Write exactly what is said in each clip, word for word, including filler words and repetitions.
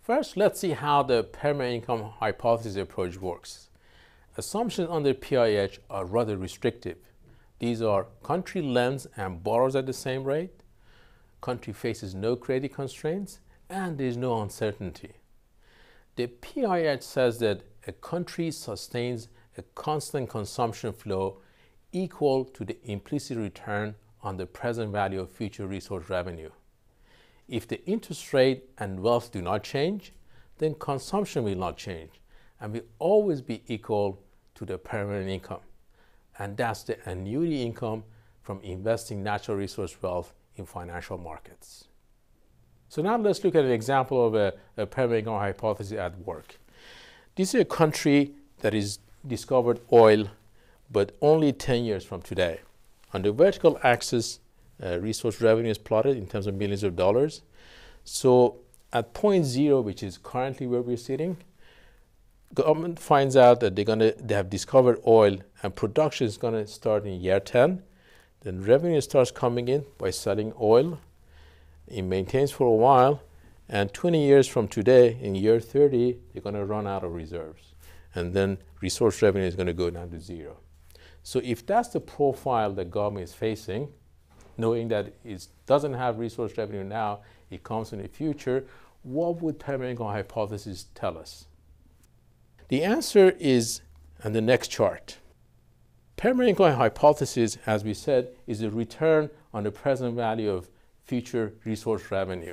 First, let's see how the permanent income hypothesis approach works. Assumptions under P I H are rather restrictive. These are country lends and borrows at the same rate, country faces no credit constraints, and there is no uncertainty. The P I H says that a country sustains a constant consumption flow equal to the implicit return on the present value of future resource revenue. If the interest rate and wealth do not change, then consumption will not change and will always be equal to the permanent income. And that's the annuity income from investing natural resource wealth in financial markets. So now let's look at an example of a, a permanent income hypothesis at work. This is a country that is discovered oil, but only ten years from today. On the vertical axis, uh, resource revenue is plotted in terms of millions of dollars. So at point zero, which is currently where we're sitting, government finds out that they're gonna they have discovered oil and production is gonna start in year ten. Then revenue starts coming in by selling oil. It maintains for a while, and twenty years from today, in year thirty, they're gonna run out of reserves. And then resource revenue is gonna go down to zero. So if that's the profile the government is facing, knowing that it doesn't have resource revenue now, it comes in the future, what would permanent income hypothesis tell us? The answer is on the next chart. Permanent income hypothesis, as we said, is a return on the present value of future resource revenue.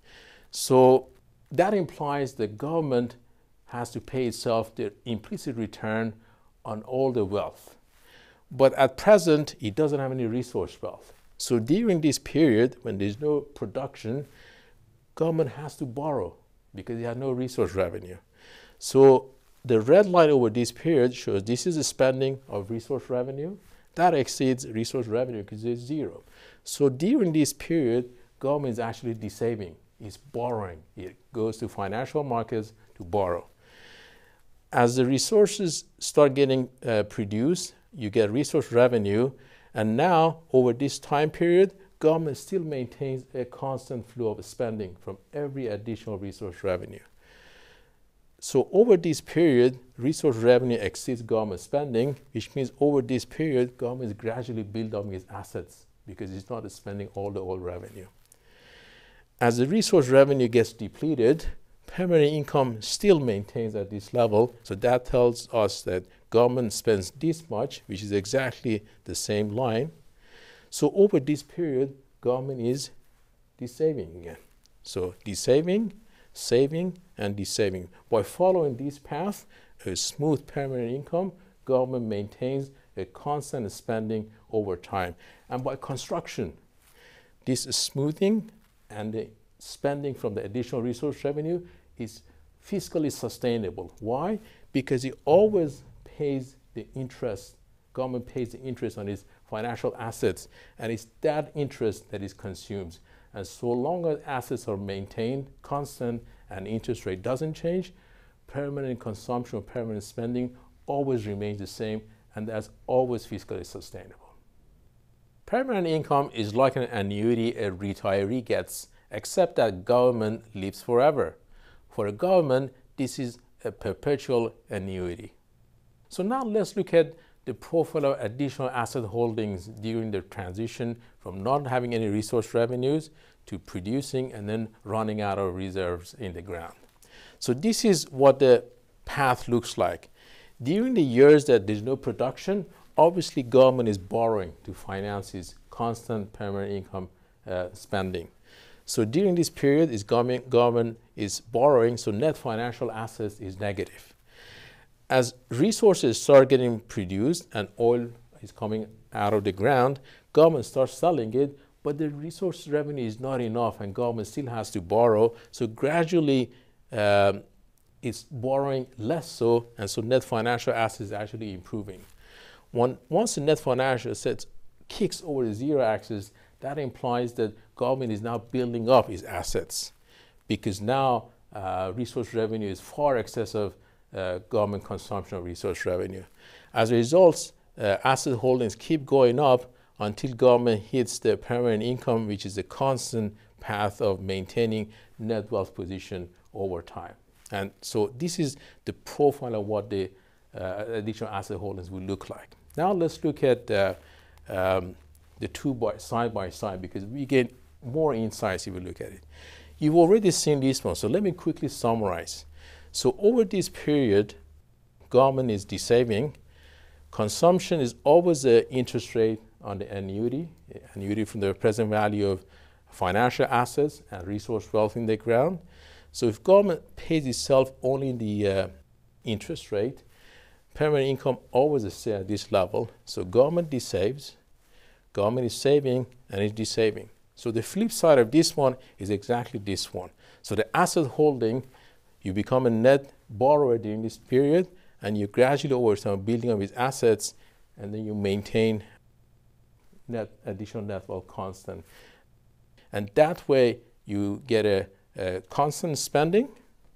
So that implies the government has to pay itself the implicit return on all the wealth. But at present, it doesn't have any resource wealth. So during this period, when there's no production, government has to borrow because it has no resource revenue. So the red line over this period shows this is the spending of resource revenue. That exceeds resource revenue because it's zero. So during this period, government is actually de-saving. It's borrowing. It goes to financial markets to borrow. As the resources start getting uh, produced, you get resource revenue. And now, over this time period, government still maintains a constant flow of spending from every additional resource revenue. So over this period, resource revenue exceeds government spending, which means over this period, government is gradually building up its assets because it's not spending all the old revenue. As the resource revenue gets depleted, permanent income still maintains at this level. So that tells us that government spends this much, which is exactly the same line. So over this period, government is de-saving again. So de-saving, saving, and de-saving. By following this path, a smooth permanent income, government maintains a constant spending over time. And by construction, this smoothing and the spending from the additional resource revenue is fiscally sustainable. Why? Because it always pays the interest, government pays the interest on its financial assets, and it's that interest that is consumed. And so long as assets are maintained constant and interest rate doesn't change, permanent consumption or permanent spending always remains the same, and that's always fiscally sustainable. Permanent income is like an annuity a retiree gets, except that government lives forever. For a government, this is a perpetual annuity. So now let's look at the profile of additional asset holdings during the transition from not having any resource revenues to producing and then running out of reserves in the ground. So this is what the path looks like. During the years that there's no production, obviously government is borrowing to finance its constant permanent income uh, spending. So during this period, is government, government is borrowing, so net financial assets is negative. As resources start getting produced and oil is coming out of the ground, government starts selling it, but the resource revenue is not enough and government still has to borrow. So gradually um, it's borrowing less so, and so net financial assets is actually improving. One, once the net financial assets kicks over the zero axis, that implies that government is now building up its assets because now uh, resource revenue is far excess of uh, government consumption of resource revenue. As a result, uh, asset holdings keep going up until government hits the permanent income, which is a constant path of maintaining net wealth position over time. And so this is the profile of what the uh, additional asset holdings will look like. Now let's look at uh, um, the two by, side by side, because we get more insights if we look at it. You've already seen this one, so let me quickly summarize. So over this period, government is de-saving. Consumption is always the interest rate on the annuity, annuity from the present value of financial assets and resource wealth in the ground. So if government pays itself only the uh, interest rate, permanent income always stays at this level. So government de-saves, government is saving and is de-saving. So the flip side of this one is exactly this one. So the asset holding, you become a net borrower during this period, and you gradually over time building up with assets, and then you maintain net additional net wealth constant. And that way you get a, a constant spending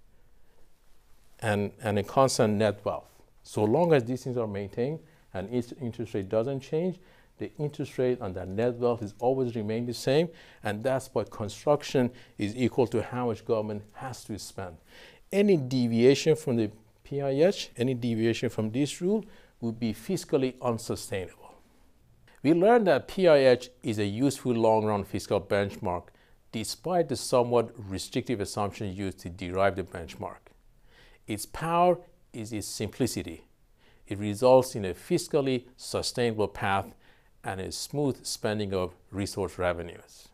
and, and a constant net wealth. So long as these things are maintained and its interest rate doesn't change, the interest rate on that net wealth is always remain the same, and that's why construction is equal to how much government has to spend. Any deviation from the P I H, any deviation from this rule would be fiscally unsustainable. We learned that P I H is a useful long-run fiscal benchmark despite the somewhat restrictive assumptions used to derive the benchmark. Its power is its simplicity. It results in a fiscally sustainable path and a smooth spending of resource revenues.